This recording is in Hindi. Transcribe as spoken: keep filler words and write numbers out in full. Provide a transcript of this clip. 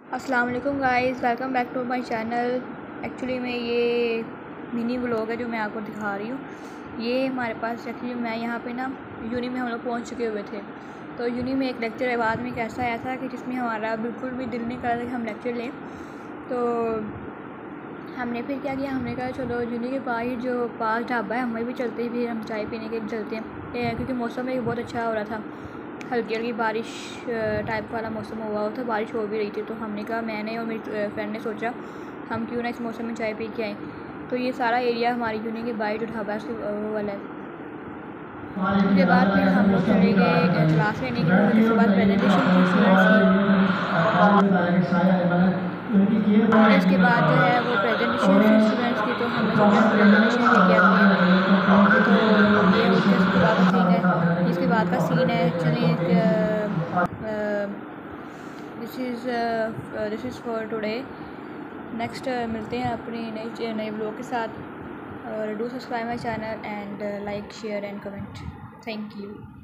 अस्सलाम वालेकुम guys, welcome back to my channel. Actually में ये मिनी व्लॉग है जो मैं आपको दिखा रही हूँ। ये हमारे पास एक्चुअली मैं यहाँ पे ना यूनी में हम लोग पहुँच चुके हुए थे। तो यूनी में एक लेक्चर बाद में कैसा आया था कि जिसमें हमारा बिल्कुल भी दिल नहीं कर रहा था कि हम लेक्चर लें। तो हमने फिर क्या किया, हमने कहा चलो यूनी के बाहर जो पास ढाबा है हमें भी चलते ही, फिर हम चाय पीने के चलते हैं क्योंकि मौसम भी बहुत अच्छा हो रहा था। हल्की हल्की बारिश टाइप वाला मौसम हुआ हुआ था, बारिश हो भी रही थी। तो हमने कहा, मैंने और मेरी फ्रेंड ने सोचा हम क्यों ना इस मौसम में चाय पी के आएँ। तो ये सारा एरिया हमारी यूनी के बाहर जो ढाबा है उसके वो वाला है। उसके बाद फिर हम लोग चले गए क्लास लेने के लिए। उसके बाद प्रेजेंटेशन थी स्टूडेंट्स की, और इसके बाद जो है वो प्रेजेंटेशन थी स्टूडेंट्स की। तो हमने सोचा हम प्रेजेंटेशन लेके आते हैं। तो ये उसके इसके बाद का सीन है इसके बाद का सीन है चलिए, this is this is for today. Next मिलते हैं अपनी नई नए व्लॉग के साथ। और do subscribe my channel and like share and comment. Thank you.